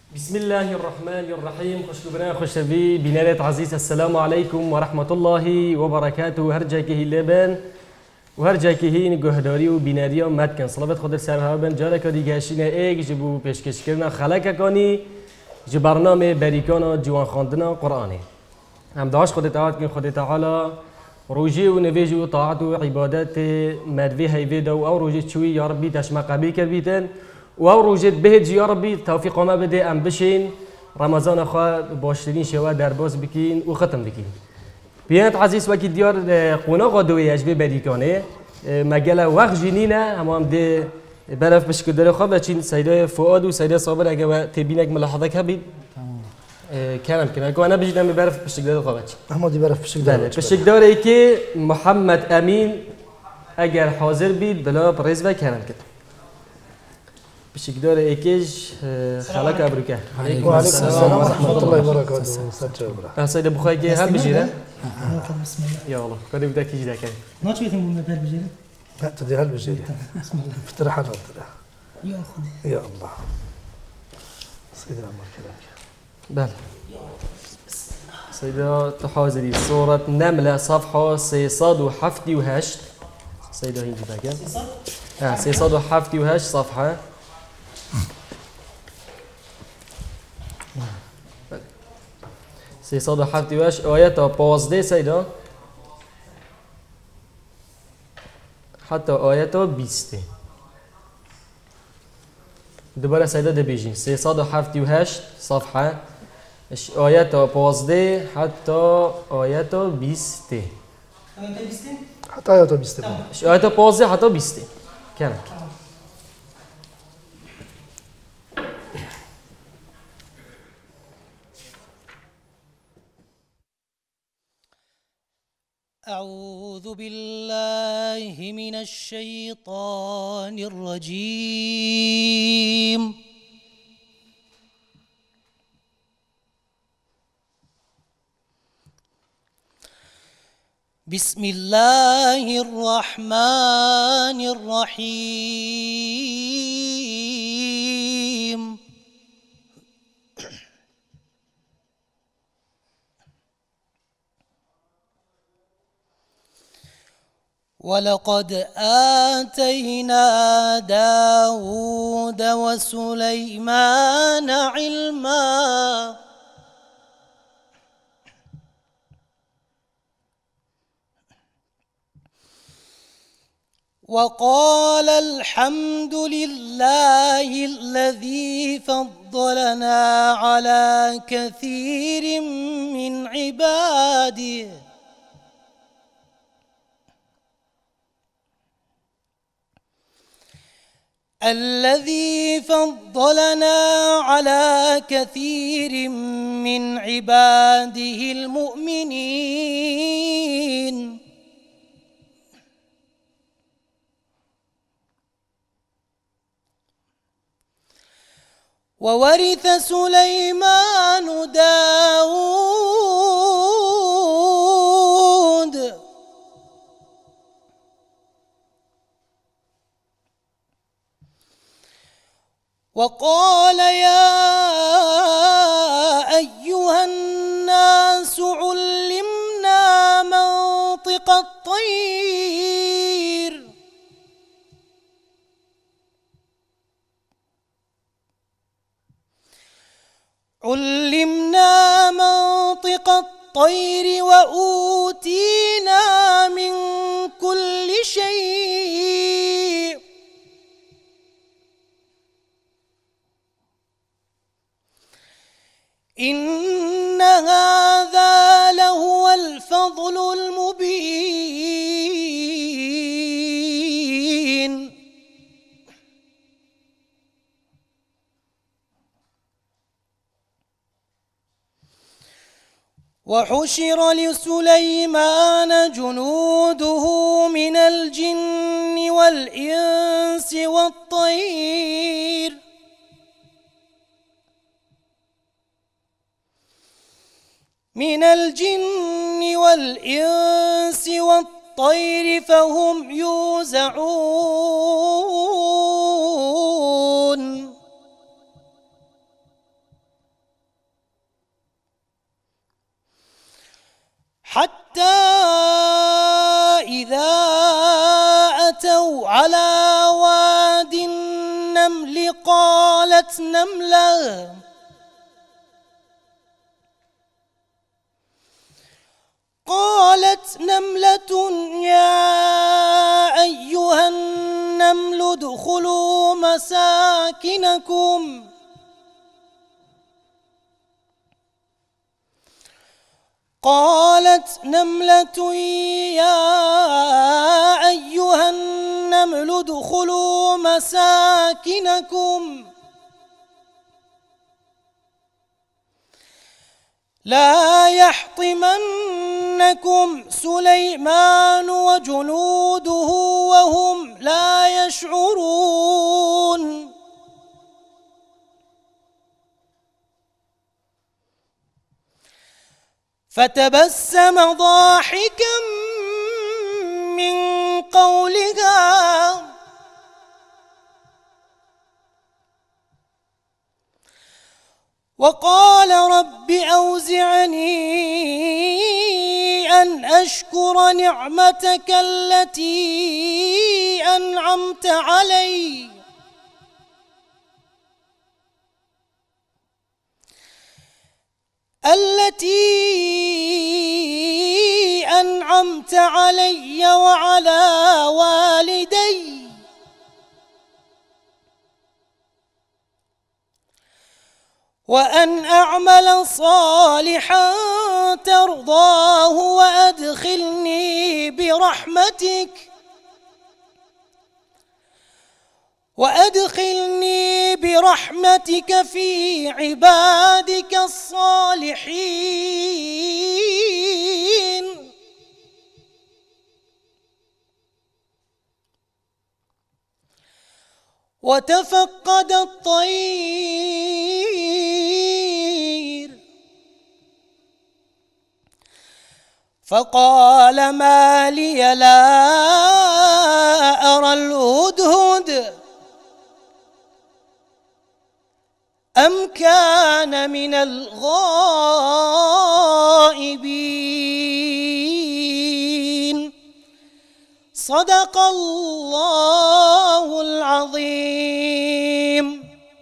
بسم الله الرحمن الرحیم. خوشگوبران خوشوی بینرت عزیز، السلام علیکم و رحمت الله و برکاته. هر جای که لبن و هر جای که هین گهداری و بینری و مدکن صلوات خود سر ها بن جاره کدی گشین ایک جبو پیشکش کردن خلق کنی ج برنامه بریکان جوان خواندن قرآنی. هم داش خود تعالی کن خود تعالی روجی و نویج و طاعت و عبادت مدوی هیوید و روجی چوی یا ربی تشما قبی کردن و روجت بهت یا ربی توفیق ما بده ام بشین رمضان خوا باشترین شوا در باز بکین و ختم بکین. بیانت عزیز وکی دیار قناق دوی اجبه بریکانه مجال وقت جنینه هم ده برف بشکل داره خواب بچین سیده فؤاد و سیده صابر اگه تبینک ملاحظه کبید کلام کنه که انا بجدم برف بشکل داره خواب بچین احمدی برف بشکل داره بشکل داره که محمد امین اگر حاضر بید بلا پریز و کلام کنه بشکل داره ایکش خلاق ابروکه. وعلیکم السلام و رحمت الله و برکاته. سجاد سیده بخوای که هم بجیره بسم الله. یا الله کاری بوده کی جدا کنه ما تبيتم من بال بجري؟ لا تدي هالبجيري بسم الله. افترح انا افترح يا خدي. يا الله سيدنا عمر كلامك. بله سيدة تحاضري سورة نملة صفحة 378 سيدة هيجي بقى 378 صفحة 378 آيات 15 سيدة حتى آيات 20 دوباره سيدة ده بيجي 378 صفحة آيات 15 حتى آيات 20 حتى آيات 20 آيات 15 حتى 20 كانك أعوذ بالله من الشيطان الرجيم. بسم الله الرحمن الرحيم. ولقد آتينا داود وسليمان علما وقال الحمد لله الذي فضلنا على كثير من عباده الذي فضلنا على كثير من عباده المؤمنين وورث سليمان داود وقال يا أيها الناس علمنا منطق الطير وأوتينا من كل شيء إن هذا لهو الفضل المبين وحشر لسليمان جنوده من الجن والإنس والطير فهم يوزعون على واد النمل قالت نملة يا أيها النمل ادخلوا مساكنكم قالت نملة يا أيها النمل ادخلوا مساكنكم لا يحطمنكم سليمان وجنوده وهم لا يشعرون فتبسم ضاحكا من قولها وقال رب أوزعني أن أشكر نعمتك التي أنعمت علي وعلى والدي وأن أعمل صالحا ترضاه وأدخلني برحمتك في عبادك الصالحين وتفقد الطير فقال ما لي لا أرى الهدهد أم كان من الغائبين صدق الله العظيم. إن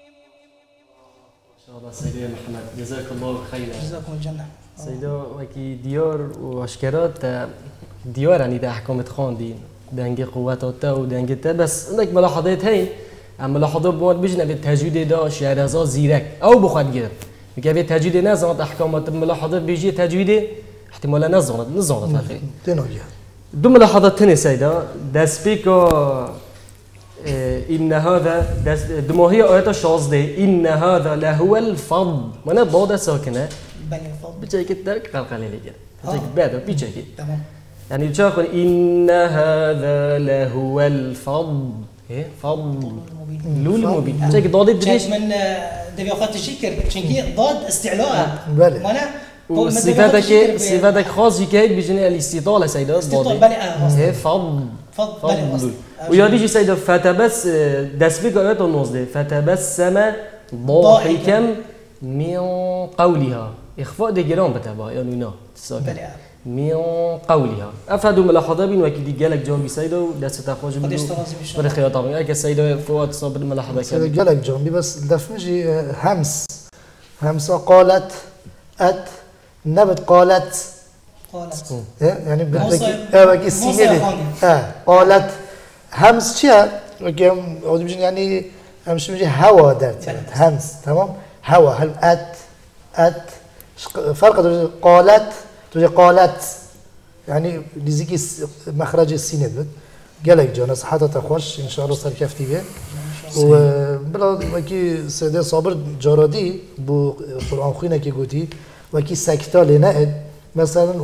شاء الله سيدي محمد جزاك الله خيرا. جزاكم الجنة. سيدا وكي ديار واشكرات ديار يعني ده أحكام خاندين دنج قوات و دنج تا بس عندك ملاحظات هاي ملاحظات بود بجنا بالتجويد دا شعرزا زيرك أو بخواد جرب میگه به تجوید نزند احکامات ملاحظات بیجی تجوید احتمالا نزند فقط دو ملاحظات تاني سيدا دسبيكا إن هذا دماهي آيات 16 إن هذا لهو الفضل مانا بعد ساكنة بيجي درك قلقلي ليجا بيجي بعد بيجي تمام يعني تشاكل إن هذا لهو الفضل إيه فضل لول مبين بيجي ضاد بديش من دبي أخذت الشكر شنكي ضاد استعلاء بله وصفاتك خاص كيف بيجي الاستطالة سيدا ضاد إيه فضل وياديجي سيدا فتبس دسبيك آيات 19 فتبسم ضاحكا من قولها إخفاء دجرام بتبع يعني نا من قولها أفادوا ملاحظة بين وكيل جالك جوابي سيدا دست تخرج من برخيات طبعا أي كسيدا فوات صاب الملاحظة كده جالك جوابي بس دفنجي همس قالت أت نبت قالت يعني بدك السينة قالت همس شيء يعني همس بيجي هوا درت همس تمام هوا هل أت فرق قالت تجي قالت يعني لزيك مخرج السينة بد قالك جانا صحتها تخوش إن شاء الله صار كفتي به وبلا وكي سيدي صابر جارادي بو قرآن خوينا كي قوتي وكي سكتا لنائد مثلا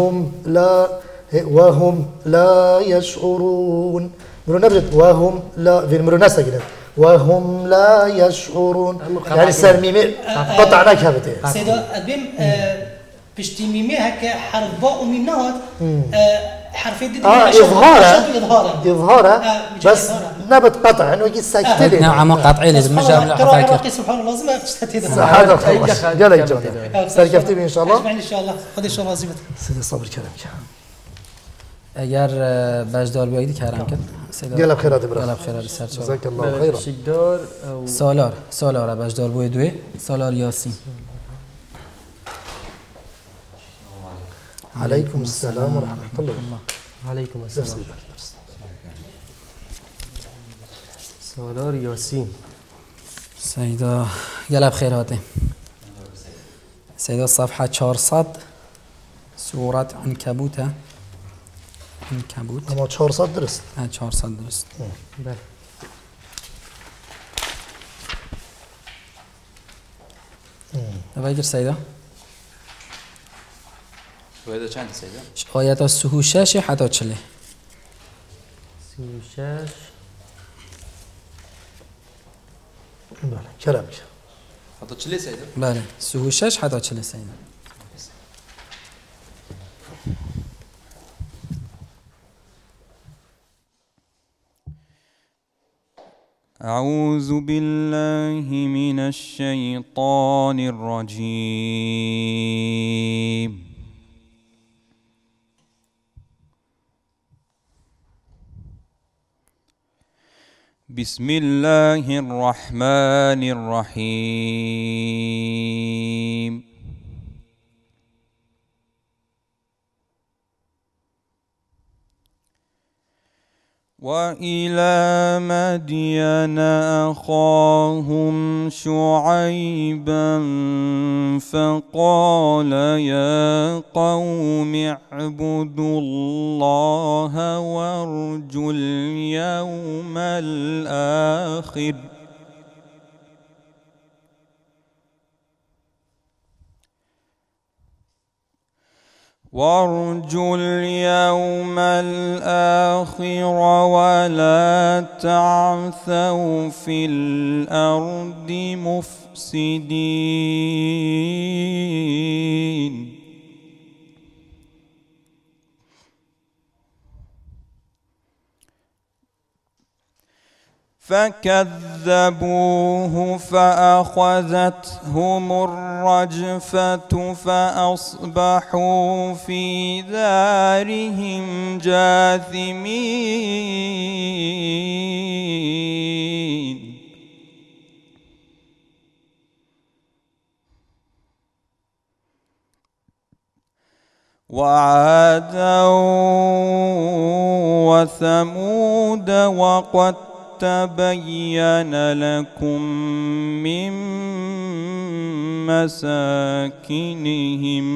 وهم لا يشعرون مرو نبجد وهم لا في المرو ناس كده وهم لا يشعرون يعني سر ميمي قطعنا كابته سيدا أدبيم بشتي ميمي هكا حرف باء وميم نهض حرفين دي إظهارا بس نبت قطع إنه يجي ساكتين نعم قطعي لازم مجال قراءة سبحان الله لازم تشتت هذا خلاص قال جانا سر كفتي إن شاء الله إن شاء الله خذ إن شاء الله زبط سيدي صبر كلامك اگر بجدار بیایید کارم کرد يلا بخيرات يلا برا بخير سر شو جزاك الله خيرا شکدار او سالار بجدار بوی دوی سالار یاسین عليكم السلام ورحمة الله علیکم السلام سالار یاسین سیدا يلا بخير هاتي سيدا صفحة 400 سورة عنكبوت اما 400 درست 400 درست بله وایگر سیدا وایده چند سیدا؟ آیات 36 حتی 40 36 بله كلامك حتی 40 سیدا؟ بله 36 حتی 40 سیدا أعوذ بالله من الشيطان الرجيم بسم الله الرحمن الرحيم وإلى مدين أخاهم شعيبا فقال يا قوم اعبدوا الله وارجوا اليوم الآخر وارجوا اليوم الآخر ولا تعثوا في الأرض مفسدين فكذبوه فأخذتهم الرجفة فأصبحوا في دارهم جاثمين وعادا وثمود وقد تبين لكم من مساكنهم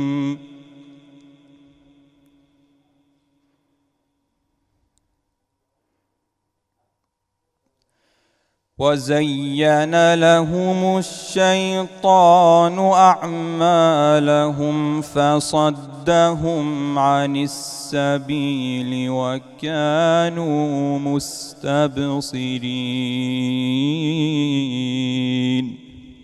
وزين لهم الشيطان أعمالهم فصدهم عن السبيل وكانوا مستبصرين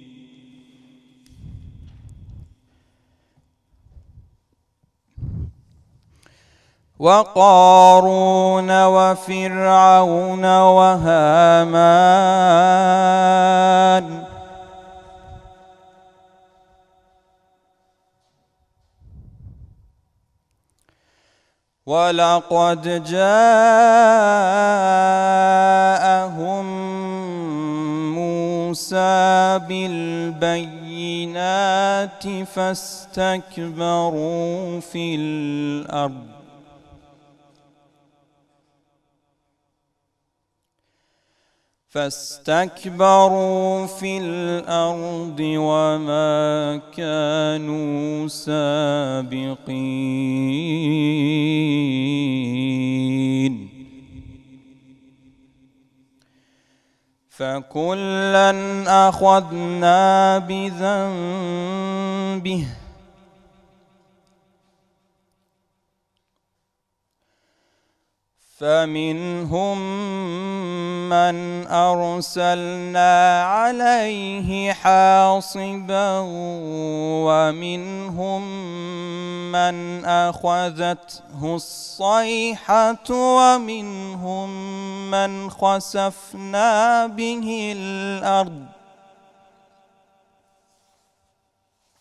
وقارون وفرعون وهامان ولقد جاءهم موسى بالبينات فاستكبروا في الأرض وما كانوا سابقين فكلا أخذنا بذنبه فمنهم من أرسلنا عليه حاصبا ومنهم من أخذته الصيحة ومنهم من خسفنا به الأرض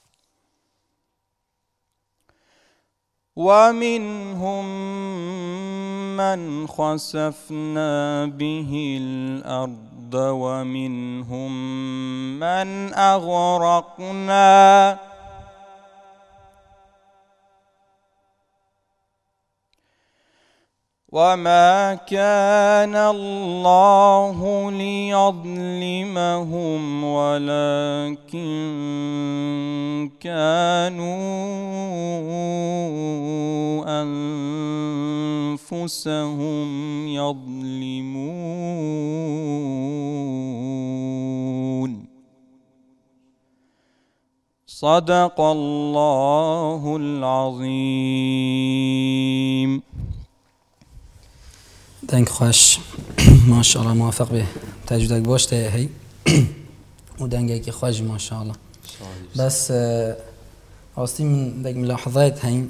ومنهم من خسفنا به الأرض ومنهم من أغرقنا وما كان الله ليظلمهم ولكن كانوا أنفسهم يظلمون صدق الله العظيم. دنگ خوش ماشاءالله موافق به تجدید باشته هی و دنگی که خوش ماشاءالله بس راستی من دنگ ملاحظات هین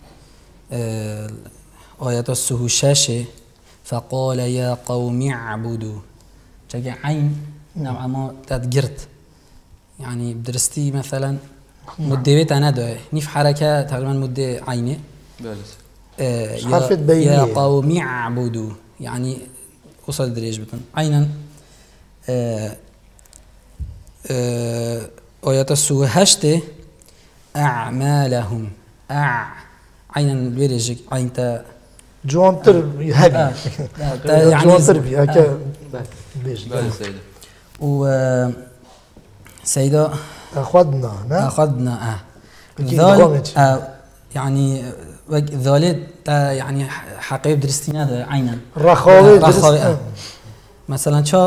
آیات السهوشاشه فقال يا قوم اعبدوا جاء عين نوعا ما تدقرت يعني بدرستي مثلا مده بيت انا ده نيف حركه تقريبا مده عينه يا قوم اعبدوا يعني وصل دريج بتن عينا آيات السوء هشته أعمالهم عينا بيرجك عين تا جوان تربي هبي جوان تربي هكا بيجي و سيدة أخذنا يعني ذولت يعني حقيب درستينا ده عينا رخاوي مثلا شو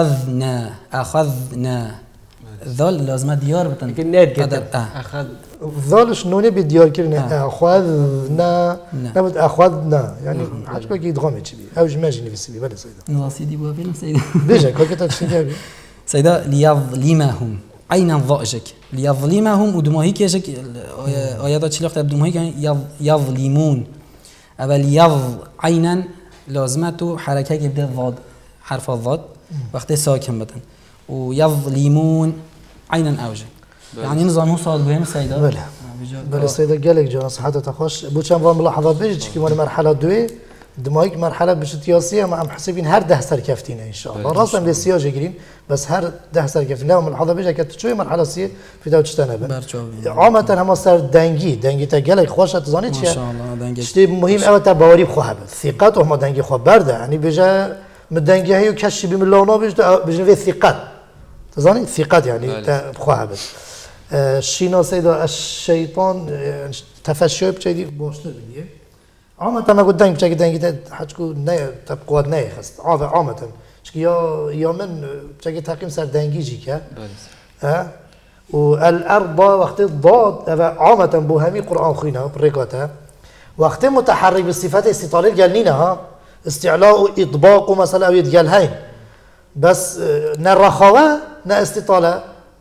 أخذنا ذول لازم ديار بتن كنات كده أخذ ذول شنوني بديار كرنا أخذنا نبت أخذنا يعني حاجة كي يدغمي تبي أو جماجي نفسي بي بلا سيدا نواصيدي بوابين سيدا بيجا كل كتاب سيدا سيدا ليظلمهم عينا ضاجك ليظلمهم ودماهي كيجك آيات شلوخت بدماهي كان يظلمون أبل عينا لازمته حركة يبدأ ضاد حرف الضاد وقت ساكن بدن ويظلمون عينا أوجه يعني نظام وصل بهم سيدا بلا سيدا قالك جانا صحته تخش بوشان فهم ملاحظات بيجي كمان مرحلة دوي دماغك مرحلة بشتياسية مع محسبين هر 10 سر كفتينا إن شاء الله راسا للسياج يجرين بس هر 10 سر كفتينا لا ملاحظة بيجي كت شوي مرحلة سية في داو تشتنا بن عامة هم صار دنجي تقلق خوشة تزاني ما شاء الله دنجي شيء مهم أوي تباوري بخواب ثقات وهم دنجي خواب برده يعني بيجا مدنجي هيو كش بملونه بيجي في ثقات تزاني ثقات يعني بخواب الشينا سيدا الشيطان تفشى بشيء بوشتر بديه عامة ما قلت دنگ بچه دنگی حجکو نه تبقوات نه خست عامة چون یا من بچه تقیم سر دنگی جی که و الأرض وقت ضاد عامة بو همي قرآن خوينا بريكاتا وقت متحرك بالصفات استطالة قالنينها استعلاء وإطباق مثلا أو يتقال هين بس نرخوا نا استطالة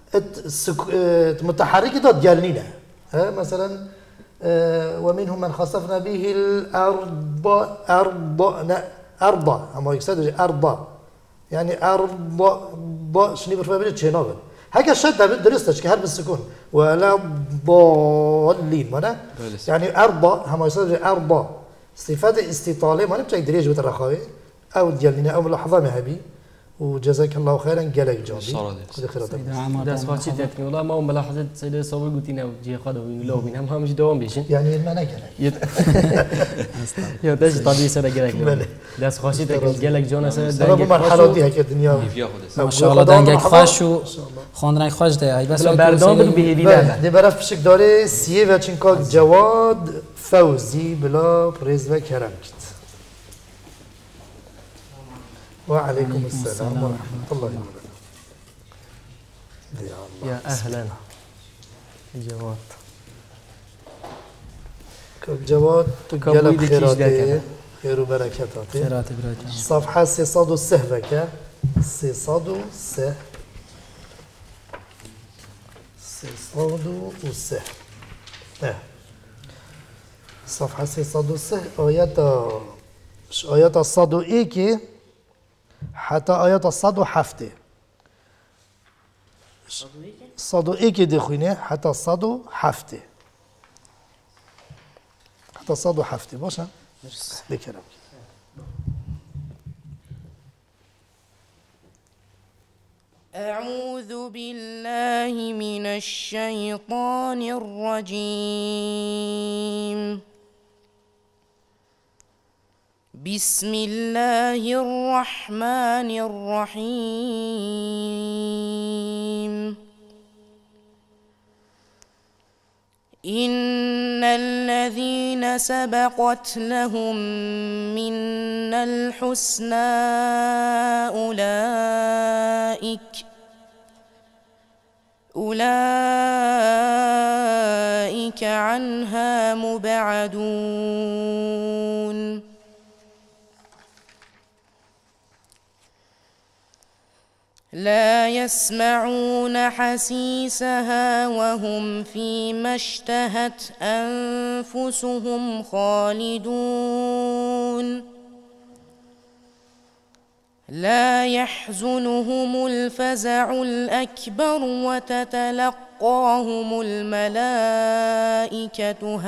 متحرك داد قالنينا مثلا ومنهم من خسفنا به الأرض أرض أما يكسد أرض يعني أرض شنو برفع بيجي شنو هكذا الشدة درستش كهرب السكون ولا ضالين مانا يعني أرض هم يكسد أرض صفات استطالة ما نبتدي دريج بترخاوي أو ديالنا أو ملاحظة مهبي وجزاك الله خيرا قالك جابي خذ خيرات ده سواتشي تاتني والله ما هو ملاحظة سيدة صوي قلتينا وجي خذوا لو بينهم هم مش دوام بيشين يعني ما نقلك يا تاج طبيعي سيدة قالك ده سواتشي تاتني قالك جونا سيدة دنگك مرحلة دي هيك الدنيا ما شاء الله دنگك خوش و خواندنك خوش ده هاي بس بردام بگو بهدی نه دي برف بشك داره سیه و چنکاک جواد فوزی بلا پریز و کرم کت وعليكم السلام ورحمة الله وبركاته. يا أهلا جواد. جواد تقلب خيراته خير وبركاته. خيرات بركاته. صفحة 606 بك 606 صفحة 606 آيات الصاد إيكي حتى آيات الصاد وحفته الصاد إيكي دخوينه حتى الصاد حفته حتى الصاد حفته باشا بكرم أعوذ بالله من الشيطان الرجيم. بسم الله الرحمن الرحيم. إن الذين سبقت لهم منا الحسنى أولئك عنها مبعدون. لا يسمعون حسيسها وهم فيما اشتهت أنفسهم خالدون. لا يحزنهم الفزع الأكبر وتتلقاهم الملائكة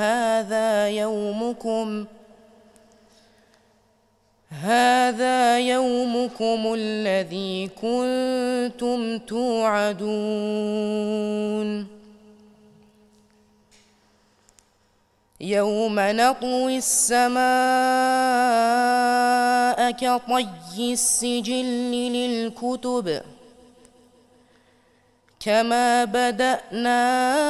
هذا يومكم الذي كنتم توعدون. يوم نطوي السماء كطي السجل للكتب كما بدأنا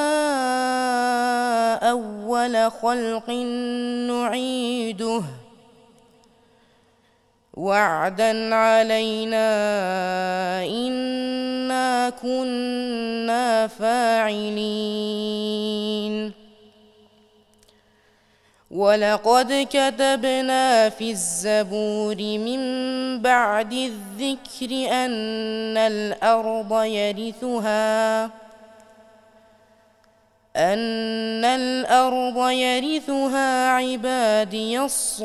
أول خلق نعيده وعدا علينا إنا كنا فاعلين. ولقد كتبنا في الزبور من بعد الذكر أن الأرض يرثها عبادي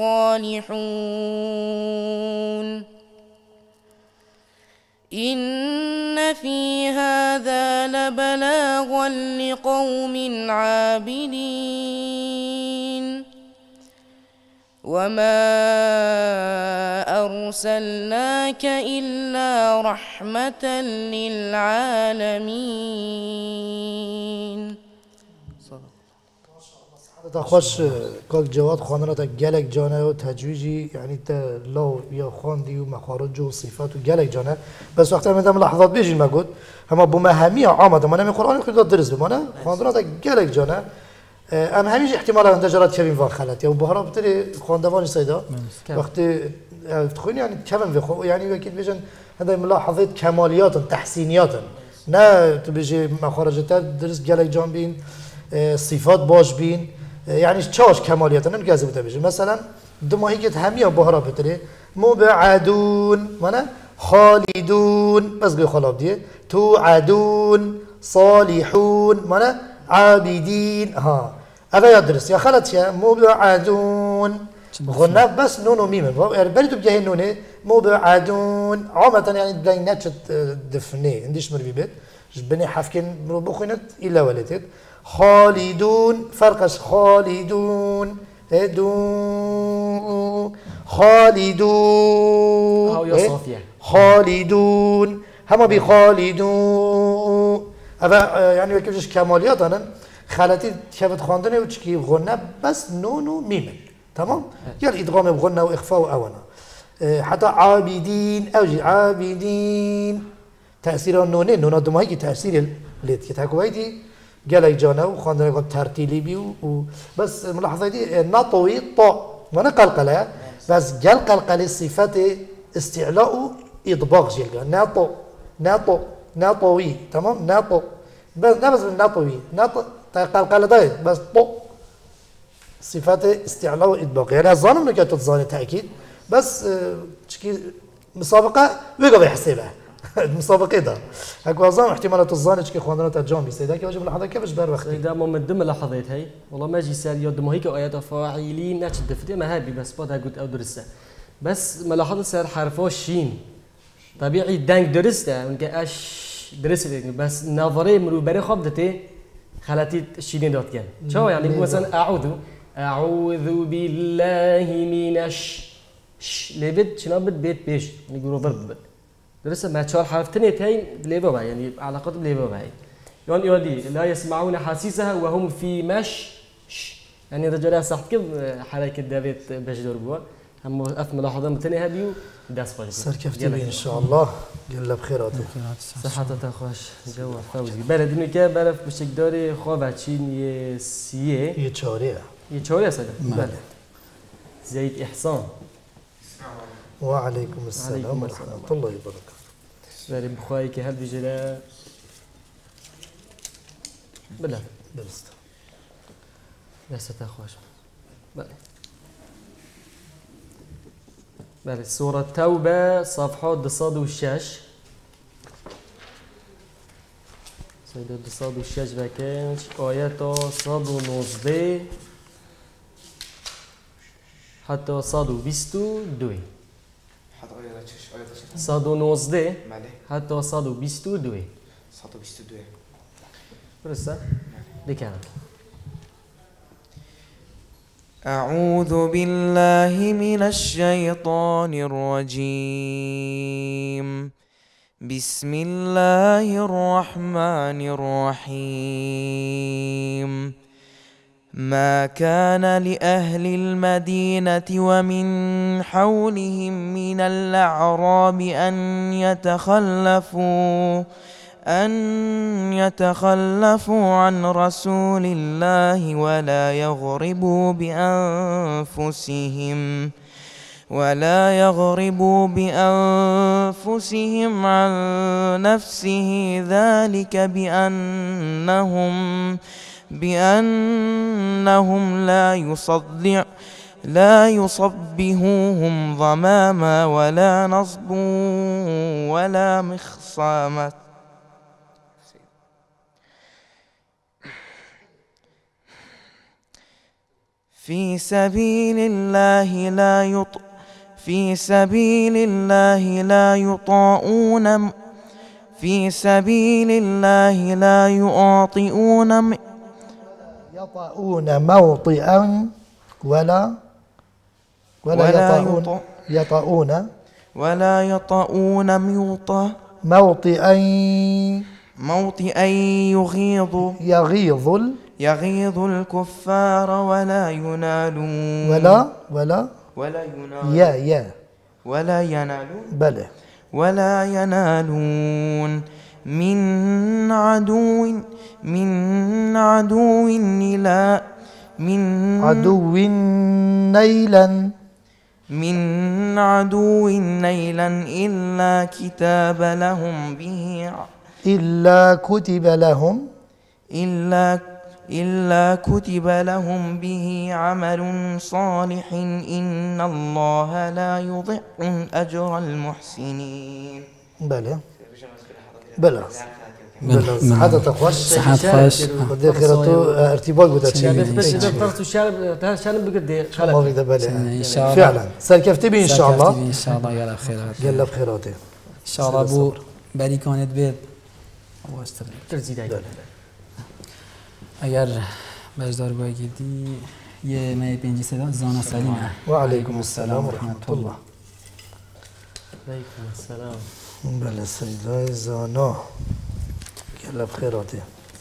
الصالحون. إن في هذا لبلاغا لقوم عابدين. وما أرسلناك إلا رحمة للعالمين. تا خوش کاک جواد خواندن تا گلک جانه و تجویجی یعنی تا لو یا خواندی و مخارج و صفات و گلک جانه بس وقتی من لحظات بیشین مگود اما بو مهمی عامه من قرآن خود درس بمانه خواندن تا گلک جانه ام همیش احتمال انتشارات کبین و خلط یا بهارا بتری خواندوانی سیدا وقتی تخونی یعنی کبین و یعنی وکیل بیشن هذا ملاحظات کمالیات تحسینیات نه تو بیشی مخارجات درس گلک جان بین صفات باش بین يعني تشاش كماليات انا نجازي بتبيش مثلا دم هيك هميه بهرا بتري مبعدون معنى خالدون بس قول خلاب دي توعدون صالحون معنى عابدين ها هذا يدرس يا خلت يا مبعدون غنى بس نون وميم بريتو بجاه النون مبعدون عامة يعني بينات دفني عنديش مربي بيت بني حفكن بخينت الا ولدت خالدون فرقش خالدون خالدون خالدون هما بخالدون أبا يعني وكيفش كماليات أنا خالتي شافت خواندني وتشكي غنى بس نون وميم تمام يعني إدغام بغنى وإخفاء وأونا حتى عابدين أوجي عابدين تأثير النونين نون دمائي تأثير ليت كتاكويتي جالك جانا وخاندنا قد ترتيلي بيو بس ملاحظة دي نطوي طاء وانا قلقلة بس جال قلقلة صفات استعلاء إطباق جلقة نطو نطوي تمام نطو بس من نطوي نطو قلقلة ده بس طو صفات استعلاء وإطباق يعني الظالم لك تتظاني تأكيد بس تشكي مسابقة ويقضي حسابها المسابقة ده هكو أظن احتمالات الظانج كي خواننا تجام بيسيدا كي وجب لحظة كيفش بار وقتي ده من ضمن اللحظات هي والله ما جي سال يد هيك آيات فاعلين ناتش دفتي ما هابي بس بعد هقول أو درسه بس ملاحظة صار حرفه شين طبيعي دانك درسته من كأش درس بس نظري مرو بري خبدتي خلتي الشينين دوت كان شو يعني مثلا أعوذ بالله من لبد شنو بد بيت بيش نقولوا ضرب درسته ما 4 حرف تنتين بليبا باي يعني علاقات بليبا باي يعني يودي لا يسمعون حاسيسها وهم في يعني رجال صح كيف حركة دافيد باش دربوا هم أف ملاحظة متنها بيو داس باش سركفتي إن شاء الله يلا بخيراته صحة تخوش جو فوزي بلد إنه كه بلد بشك داري خواب عشين يسيه يتشاريه صدق بلد زيد إحسان وعليكم السلام ورحمة الله وبركاته بلد بخواي كهل بجلا بلا درست بس تخوش بله سورة التوبة صفحة دصاد والشاش سيدة دصاد والشاش بكنش آيات صاد ونصدي حتى صاد وبيستو دوي صاد ونصدي حتى صاد وبيستو دوي برسا دي كانت أعوذ بالله من الشيطان الرجيم بسم الله الرحمن الرحيم ما كان لأهل المدينة ومن حولهم من الأعراب أن يتخلفوا عن رسول الله ولا يغربوا بأنفسهم عن نفسه ذلك بأنهم لا يصبهوهم ظماما ولا نصب ولا مخصامة في سبيل الله لا يطؤون موطئا ولا يطؤون موطئا يغيظ الكفار ولا ينالون ولا ينالون من عدو نيلا إلا كتب لهم به عمل صالح إن الله لا يضيع أجر المحسنين. بلى هذا تخوش بدي خيرتو ارتباط بتاعتي بس درت الشارب شان بقدي ما في بالي فعلا سركفتي بي ان شاء الله يلا بخيرات يلا بخيراته ان شاء الله ابو بری كانت بيت اگر بجدار باگیدی یه می پنجی صدا زانا سلیمه و علیکم السلام و رحمت الله. علیکم السلام. بله صدای زانا يلا بخيراته.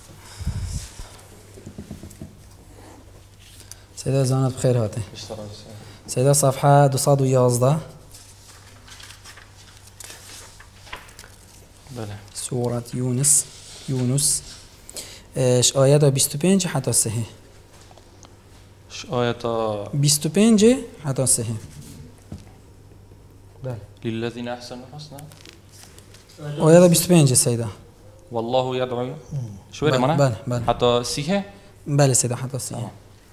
سيدة زانا بخيراته. سيدة صفحة 211 بله سورة يونس اش آيات 25 حتى صحيح. اش آيات 25 حتى صحيح. بله للذين أحسنوا الحسنى آيات 25 سيدة. والله يدعو شو هذا معناه؟ بله حتى صحيح؟ بله سيدة حتى صحيح.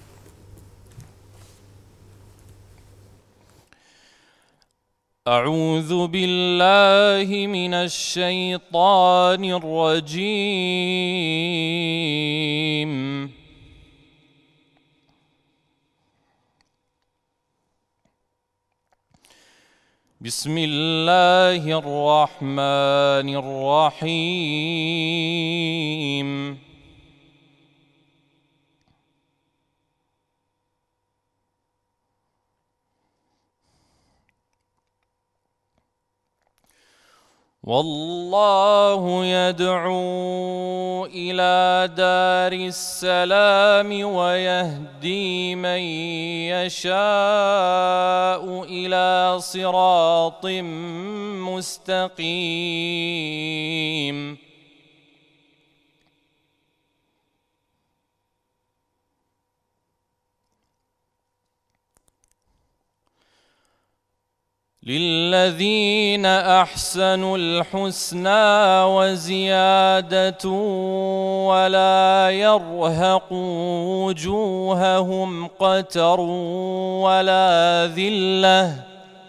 أعوذ بالله من الشيطان الرجيم. بسم الله الرحمن الرحيم. والله يدعو إلى دار السلام ويهدي من يشاء إلى صراط مستقيم للذين أحسنوا الحسنى وزيادة ولا يرهق وجوههم قتر ولا ذلة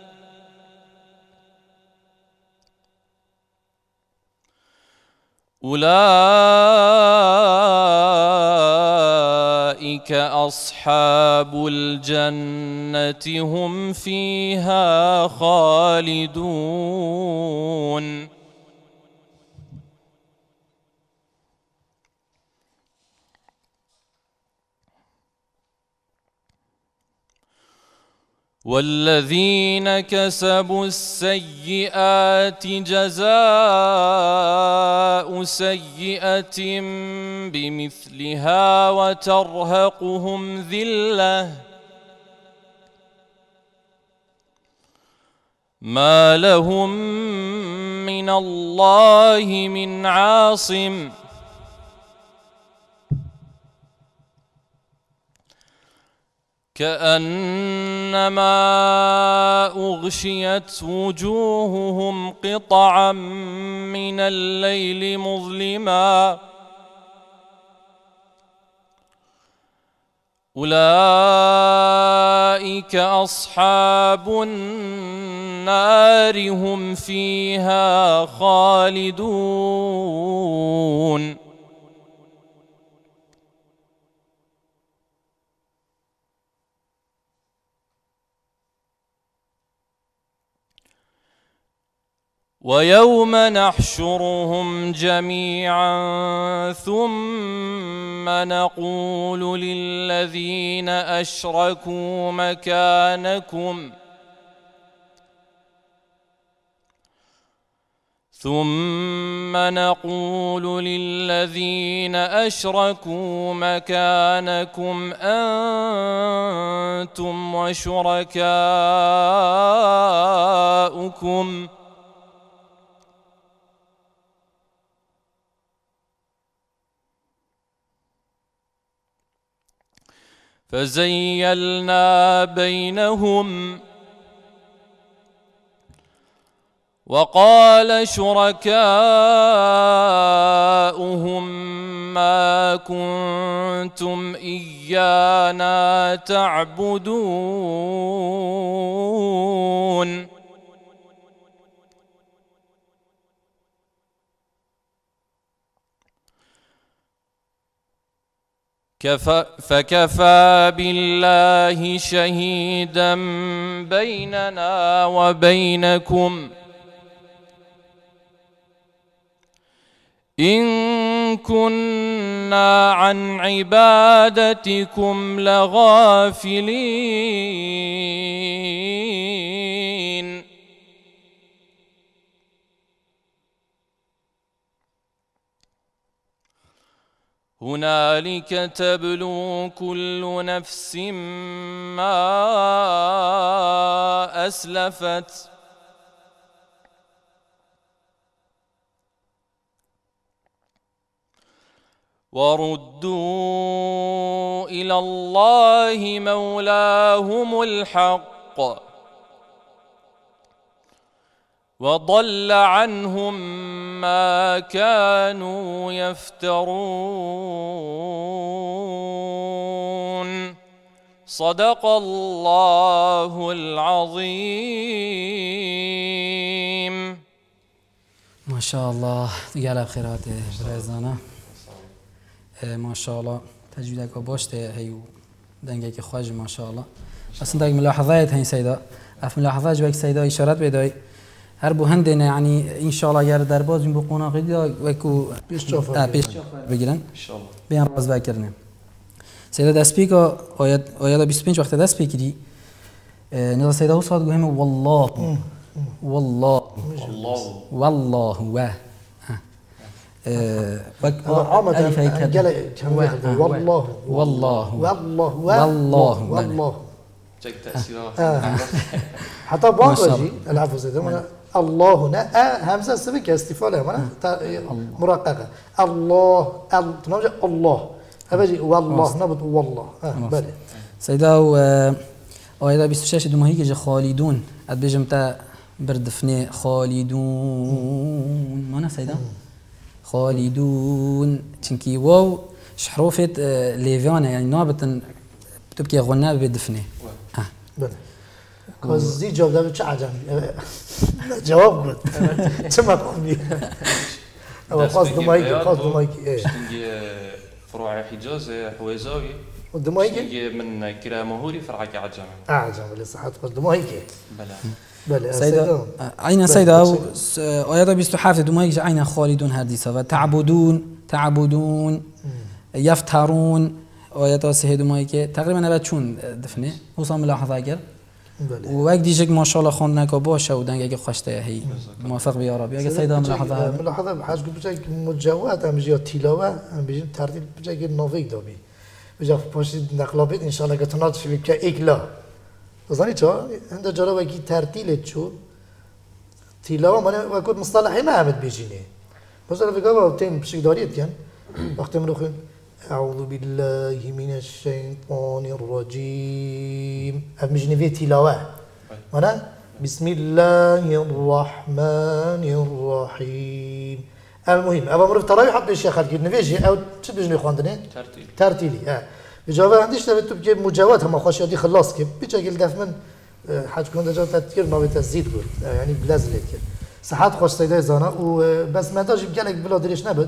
أولئك أصحاب الجنة هم فيها خالدون والذين كسبوا السيئات جزاء سيئة بمثلها وترهقهم ذلة ما لهم من الله من عاصم كأنما أغشيت وجوههم قطعا من الليل مظلما أولئك أصحاب النار هم فيها خالدون ويوم نحشرهم جميعا ثم نقول للذين أشركوا مكانكم أنتم وشركاؤكم فزيلنا بينهم وقال شركاؤهم ما كنتم إيانا تعبدون فكفى بالله شهيدا بيننا وبينكم إن كنا عن عبادتكم لغافلين هنالك تبلو كل نفس ما أسلفت وردوا إلى الله مولاهم الحق وضل عنهم ما كانوا يفترون صدق الله العظيم. ما شاء الله دیگر خیرات برزانه ما شاء الله تجویدك باشته هيو دنگه که خواج ما شاء الله اصلا داك ملاحظات هين سيدا اف ملاحظات جوك سيدا اشارات بداي هر بو هندنا يعني ان شاء الله اگر در باز بو قناقی وكو پیش چافر بگیرن ان شاء الله بیان باز بکرنه سيدا دست بيكا آيات 25 وقت دست بكري نزا سيدا وصاد قهمه والله والله والله والله و ألف هيك والله والله والله والله جاك تأثيرات حتى باقي العفو سيدنا الله هنا همزة سبك استفالة هنا مرققة الله الله أبجي والله نبض والله بله سيدا آية 26 دوما هيك جا خالدون أتبجم تا بردفني خالدون مانا سيدا خالدون تنكي واو شحروفة ليفيانا يعني نابتن بتبكي غناء بدفني بله كوزي جواب ده بتش عجمي جواب قلت تما قومي أو خاص دمايكي فروع حجاز حويزاوي ودمايكي من كرامهوري فرع كعجمي عجمي لسه حتى دمايكي بله سيدا أين سيدا أو آيات بيستحافظ دمايكي أين خالدون هرديسا تعبدون يفترون آيات سه دمايكي تقريبا أبد شون دفنه وصام ملاحظة أجر وقت ديجك ما شاء الله خونك باشه و دنگه خوشته هی موافق بیا ربی اگه سیدا ملاحظه حاج گفت بچه مجواد هم بجا تیلاوه هم بجا ترتیب بچه که نویک دابی بجا پاشید نقلابید انشالله که تنات شوید که اکلا بزنی چه؟ هنده جارا وکی ترتیلت شو تیلاوه من وکود مصطلحی ما همت بیجینه مثلا فکر با تیم بشکداریت کن وقتی من روخیم أعوذ بالله من الشيطان الرجيم أمجني في تلاوة أنا بسم الله الرحمن الرحيم المهم أبا مرف تراوي حب الشيخ خالد نفيجي أو شو بيجني إخواننا ترتيلي بجواب عنديش تبي تبجي مجاوات هم خوش يدي خلاص كيف بيجي قل دف من حاج كون دجا تذكير ما بتزيد قول يعني بلازلت كده صحات خوش سيدة زانا وبس ما تجيب جالك بلا دريش نبت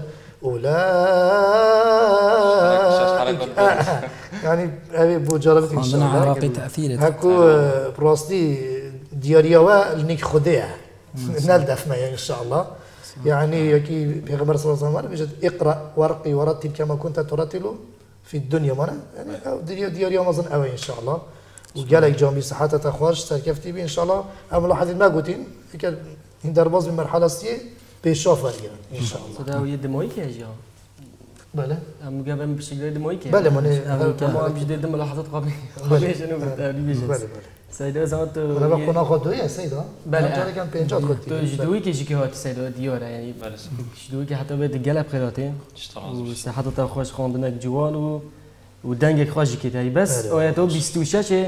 يعني أبي بوجربت إن شاء الله. عراقي تأثير. هكو براستي دياريوا لنيك خديع نلدف معي إن شاء الله. يعني يكي بيغمر صلى الله عليه وسلم بيجد اقرأ ورقي ورتل كما كنت ترتل في الدنيا منا يعني دياريوا مظن أوي إن شاء الله. وجالك جامي صحتها تخرج سركفتي بي إن شاء الله. أما لو حد ما قلتين هيك هندرباز بمرحلة سيء بيشوف إن شاء الله. صدق ويد مويك يا جماعة. بله. أم قبل بشكل دمويك. بله ماني. ما بجد دم لحظات قبل. قبل شنو بله بله. سيدا زمان تو. أنا بكون أخذ يا سيدا. بله. أنا كان بينجات خدتي. تو جدوي كيجي كهات سيدا ديارة يعني. بله. جدوي كي حتى بيت قلب خيراتين. وحتى تخرج خاندنك جوان ودنجك خارج كده بس آياته بيستوشش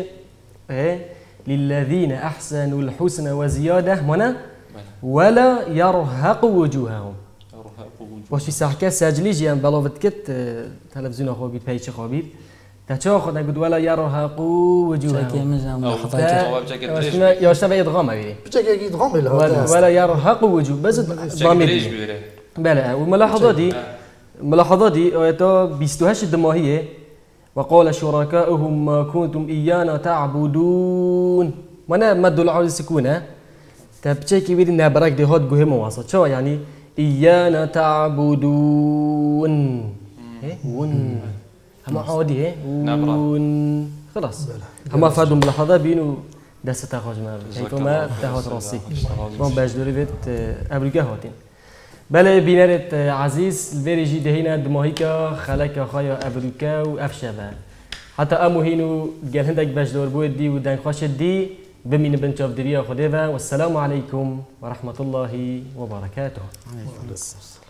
للذين أحسنوا الحسنى وزيادة منا ولا يرهق وجوههم. باش يسحكا سجلي جيان بلاوت كت تلفزيون خوابيد بيتش خوابيد تشا خدنا قد ولا يرهق وجوههم. يا شباب يدغم أبي. بتجي يدغم ولا يرهق وجوه بس ضامن. بلى والملاحظة دي آياته بيستوهش الدماهية وقال شركائهم ما كنتم إيانا تعبدون. منا مد العود السكونة تبتشي كبير نبرك دي هاد جوه مواصل شو يعني إيانا تعبدون ون هم عادي ون خلاص هم فادوا ملاحظة بينو دست تخرج ما هيكما تهات راسي ما بجدوري بيت قبل جهاتين بله بینرت عزیز الفيريجي دهينا دماهيكا خلك خايا أبروكا وأفشبا حتى أمو هينو جال هندك بجدور بود دي ودان خوش دي بمين بنشاف دريا خديفا والسلام عليكم ورحمة الله وبركاته.